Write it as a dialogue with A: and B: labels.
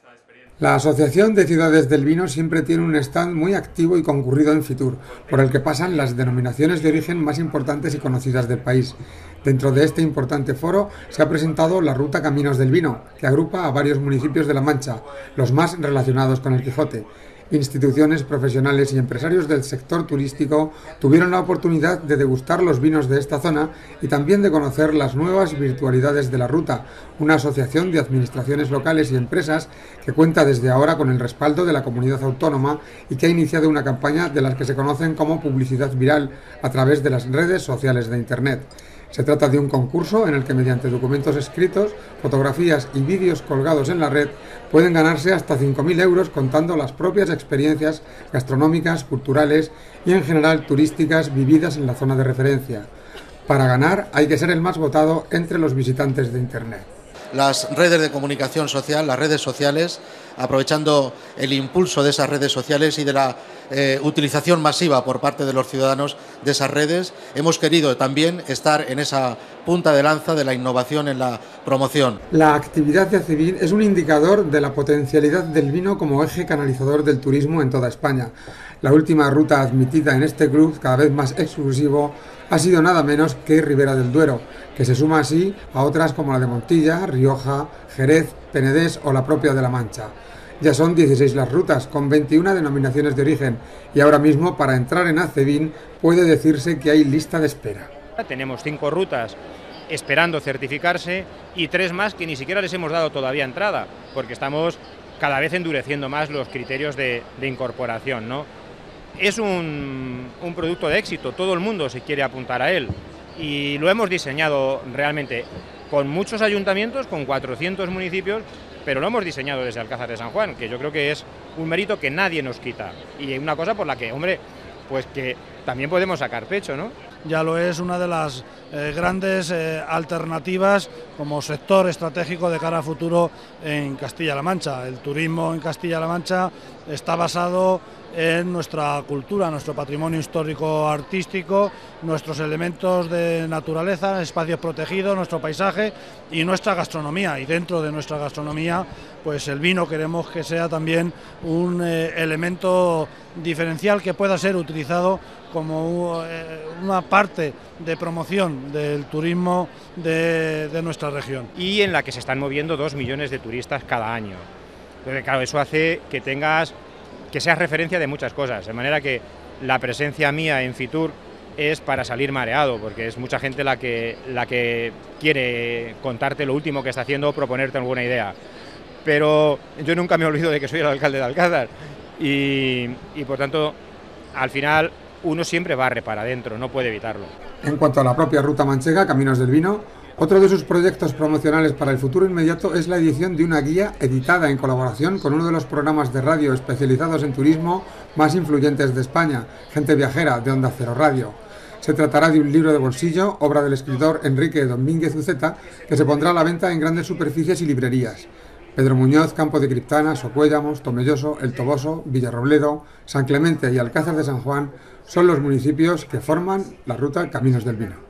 A: La Asociación de Ciudades del Vino siempre tiene un stand muy activo y concurrido en Fitur, por el que pasan las denominaciones de origen más importantes y conocidas del país. Dentro de este importante foro se ha presentado la Ruta Caminos del Vino, que agrupa a varios municipios de La Mancha, los más relacionados con el Quijote. Instituciones, profesionales y empresarios del sector turístico tuvieron la oportunidad de degustar los vinos de esta zona y también de conocer las nuevas virtualidades de la ruta, una asociación de administraciones locales y empresas que cuenta desde ahora con el respaldo de la comunidad autónoma y que ha iniciado una campaña de las que se conocen como publicidad viral a través de las redes sociales de Internet. Se trata de un concurso en el que mediante documentos escritos, fotografías y vídeos colgados en la red pueden ganarse hasta 5.000 euros contando las propias experiencias gastronómicas, culturales y en general turísticas vividas en la zona de referencia. Para ganar hay que ser el más votado entre los visitantes de Internet.
B: Las redes de comunicación social, las redes sociales, aprovechando el impulso de esas redes sociales y de la utilización masiva por parte de los ciudadanos de esas redes, hemos querido también estar en esa punta de lanza de la innovación en la promoción.
A: La actividad de ACEVIN es un indicador de la potencialidad del vino como eje canalizador del turismo en toda España. La última ruta admitida en este club, cada vez más exclusivo, ha sido nada menos que Ribera del Duero, que se suma así a otras como la de Montilla, Rioja, Jerez, Penedés o la propia de La Mancha. Ya son 16 las rutas, con 21 denominaciones de origen, y ahora mismo para entrar en ACEVIN puede decirse que hay lista de espera.
C: Tenemos 5 rutas esperando certificarse y 3 más que ni siquiera les hemos dado todavía entrada, porque estamos cada vez endureciendo más los criterios de incorporación, ¿no? Es un producto de éxito, todo el mundo se quiere apuntar a él y lo hemos diseñado realmente con muchos ayuntamientos, con 400 municipios, pero lo hemos diseñado desde Alcázar de San Juan, que yo creo que es un mérito que nadie nos quita y una cosa por la que, hombre, pues que también podemos sacar pecho, ¿no?
D: Ya lo es una de las grandes alternativas como sector estratégico de cara a futuro en Castilla-La Mancha. El turismo en Castilla-La Mancha está basado en nuestra cultura, nuestro patrimonio histórico artístico, nuestros elementos de naturaleza, espacios protegidos, nuestro paisaje y nuestra gastronomía. Y dentro de nuestra gastronomía, pues el vino queremos que sea también un elemento diferencial que pueda ser utilizado como una parte de promoción del turismo de nuestra región.
C: Y en la que se están moviendo 2 millones de turistas cada año. Entonces, claro, eso hace que seas referencia de muchas cosas, de manera que la presencia mía en Fitur es para salir mareado, porque es mucha gente la que quiere contarte lo último que está haciendo o proponerte alguna idea. Pero yo nunca me olvido de que soy el alcalde de Alcázar y por tanto, al final, uno siempre barre para adentro, no puede evitarlo.
A: En cuanto a la propia ruta manchega, Caminos del Vino, otro de sus proyectos promocionales para el futuro inmediato es la edición de una guía editada en colaboración con uno de los programas de radio especializados en turismo más influyentes de España, Gente Viajera, de Onda Cero Radio. Se tratará de un libro de bolsillo, obra del escritor Enrique Domínguez Uceta, que se pondrá a la venta en grandes superficies y librerías. Pedro Muñoz, Campo de Criptana, Socuéllamos, Tomelloso, El Toboso, Villarrobledo, San Clemente y Alcázar de San Juan son los municipios que forman la ruta Caminos del Vino.